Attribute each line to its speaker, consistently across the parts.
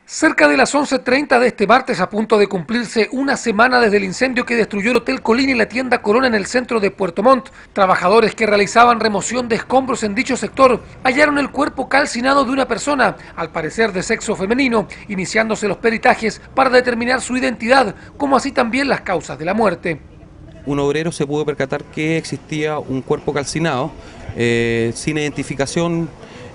Speaker 1: Cerca de las 11:30 de este martes, a punto de cumplirse una semana desde el incendio que destruyó el Hotel Colina y la tienda Corona en el centro de Puerto Montt, trabajadores que realizaban remoción de escombros en dicho sector hallaron el cuerpo calcinado de una persona, al parecer de sexo femenino, iniciándose los peritajes para determinar su identidad, como así también las causas de la muerte.
Speaker 2: Un obrero se pudo percatar que existía un cuerpo calcinado, sin identificación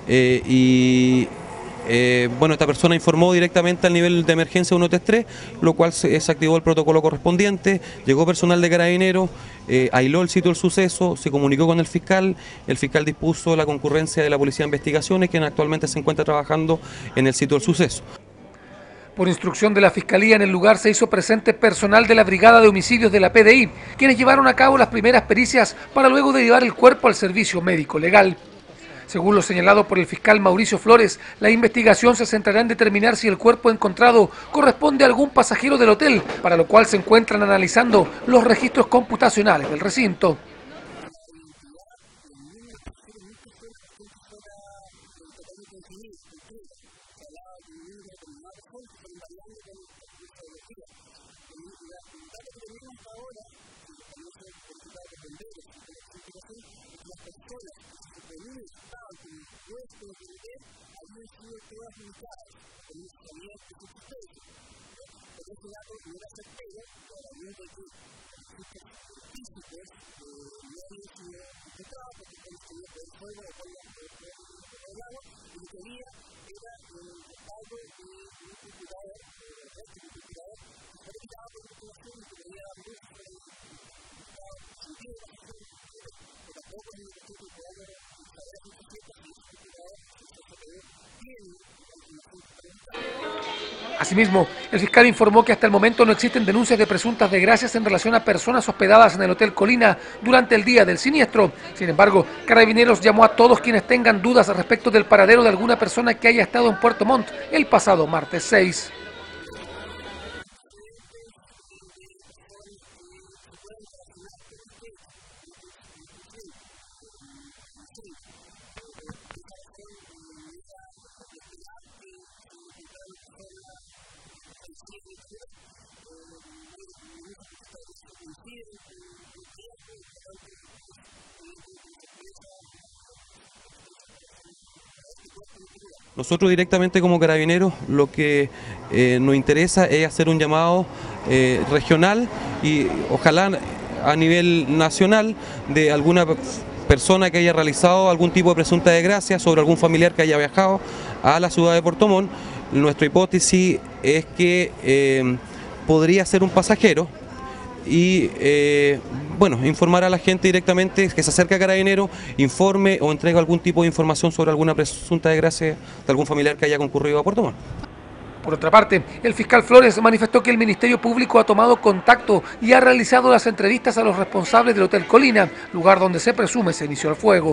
Speaker 2: bueno, esta persona informó directamente al nivel de emergencia 133, lo cual se activó el protocolo correspondiente, llegó personal de Carabineros, aisló el sitio del suceso, se comunicó con el fiscal dispuso la concurrencia de la Policía de Investigaciones, quien actualmente se encuentra trabajando en el sitio del suceso.
Speaker 1: Por instrucción de la Fiscalía, en el lugar se hizo presente personal de la Brigada de Homicidios de la PDI, quienes llevaron a cabo las primeras pericias para luego derivar el cuerpo al servicio médico legal. Según lo señalado por el fiscal Mauricio Flores, la investigación se centrará en determinar si el cuerpo encontrado corresponde a algún pasajero del hotel, para lo cual se encuentran analizando los registros computacionales del recinto. Asimismo, el fiscal informó que hasta el momento no existen denuncias de presuntas desgracias en relación a personas hospedadas en el Hotel Colina durante el día del siniestro. Sin embargo, Carabineros llamó a todos quienes tengan dudas respecto del paradero de alguna persona que haya estado en Puerto Montt el pasado martes 6.
Speaker 2: Nosotros directamente como Carabineros lo que nos interesa es hacer un llamado regional y ojalá a nivel nacional de alguna persona que haya realizado algún tipo de presunta desgracia sobre algún familiar que haya viajado a la ciudad de Puerto Montt. Nuestra hipótesis es que podría ser un pasajero y bueno, informar a la gente directamente que se acerque a Carabineros, informe o entregue algún tipo de información sobre alguna presunta desgracia de algún familiar que haya concurrido a Puerto Montt.
Speaker 1: Por otra parte, el fiscal Flores manifestó que el Ministerio Público ha tomado contacto y ha realizado las entrevistas a los responsables del Hotel Colina, lugar donde se presume se inició el fuego.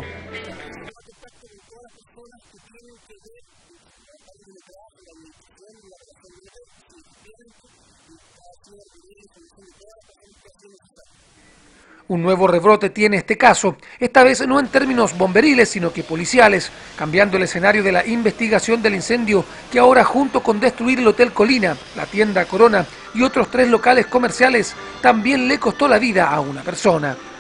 Speaker 1: Un nuevo rebrote tiene este caso, esta vez no en términos bomberiles, sino que policiales, cambiando el escenario de la investigación del incendio que ahora, junto con destruir el Hotel Colina, la tienda Corona y otros 3 locales comerciales, también le costó la vida a una persona.